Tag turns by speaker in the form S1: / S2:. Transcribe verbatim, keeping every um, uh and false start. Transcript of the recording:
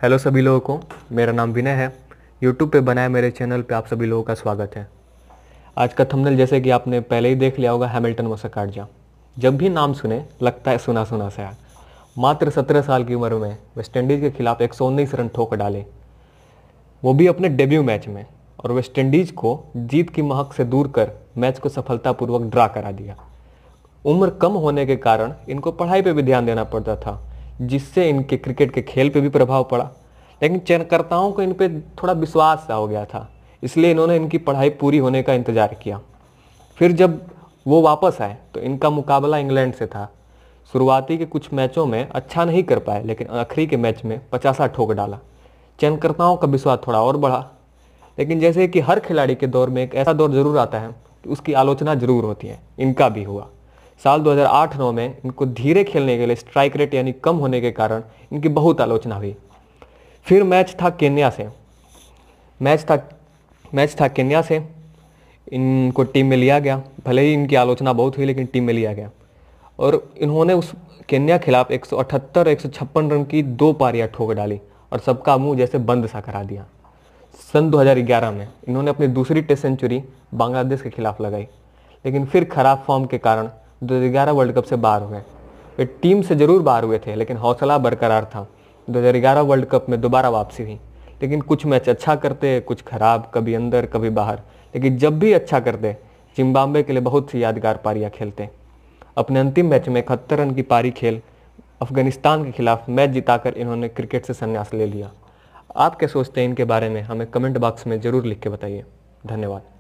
S1: Hello सभी लोगों को, मेरा नाम विनय है। यूट्यूब पे बनाए मेरे चैनल पे आप सभी लोगों का स्वागत है। आज का थंबनेल जैसे कि आपने पहले ही देख लिया होगा, हैमिल्टन मसाकाडजा। जब भी नाम सुने लगता है सुना सुना सा। मात्र सत्रह साल की उम्र में वेस्टइंडीज़ के खिलाफ एक सौ उन्नीस रन ठोक डाले, वो भी अपने डेब्यू मैच में, और वेस्टइंडीज़ को जीत की महक से दूर कर मैच को सफलतापूर्वक ड्रा करा दिया। उम्र कम होने के कारण इनको पढ़ाई पे भी ध्यान देना पड़ता था, जिससे इनके क्रिकेट के खेल पे भी प्रभाव पड़ा। लेकिन चयनकर्ताओं को इन पे थोड़ा विश्वास सा हो गया था, इसलिए इन्होंने इनकी पढ़ाई पूरी होने का इंतजार किया। फिर जब वो वापस आए तो इनका मुकाबला इंग्लैंड से था। शुरुआती के कुछ मैचों में अच्छा नहीं कर पाए, लेकिन आखिरी के मैच में पचासा ठोक डाला। चयनकर्ताओं का विश्वास थोड़ा और बढ़ा। लेकिन जैसे कि हर खिलाड़ी के दौर में एक ऐसा दौर जरूर आता है कि उसकी आलोचना जरूर होती है, इनका भी हुआ। साल दो हज़ार आठ नौ में इनको धीरे खेलने के लिए स्ट्राइक रेट यानी कम होने के कारण इनकी बहुत आलोचना हुई। फिर मैच था केन्या से मैच था मैच था केन्या से इनको टीम में लिया गया। भले ही इनकी आलोचना बहुत हुई, लेकिन टीम में लिया गया और इन्होंने उस केन्या खिलाफ एक सौ अठहत्तर एक सौ छप्पन रन की दो पारियां ठोक डाली और सबका मुंह जैसे बंद सा करा दिया। सन दो हज़ार ग्यारह में इन्होंने अपनी दूसरी टेस्ट सेंचुरी बांग्लादेश के खिलाफ लगाई, लेकिन फिर खराब फॉर्म के कारण दो हज़ार ग्यारह वर्ल्ड कप से बाहर हुए। वे टीम से जरूर बाहर हुए थे, लेकिन हौसला बरकरार था। दो हज़ार ग्यारह वर्ल्ड कप में दोबारा वापसी हुई, लेकिन कुछ मैच अच्छा करते, कुछ खराब, कभी अंदर कभी बाहर। लेकिन जब भी अच्छा करते, जिम्बाब्वे के लिए बहुत सी यादगार पारियां खेलते। अपने अंतिम मैच में इकहत्तर रन की पारी खेल अफगानिस्तान के खिलाफ मैच जिताकर इन्होंने क्रिकेट से संन्यास ले लिया। आप क्या सोचते हैं इनके बारे में, हमें कमेंट बॉक्स में ज़रूर लिख के बताइए। धन्यवाद।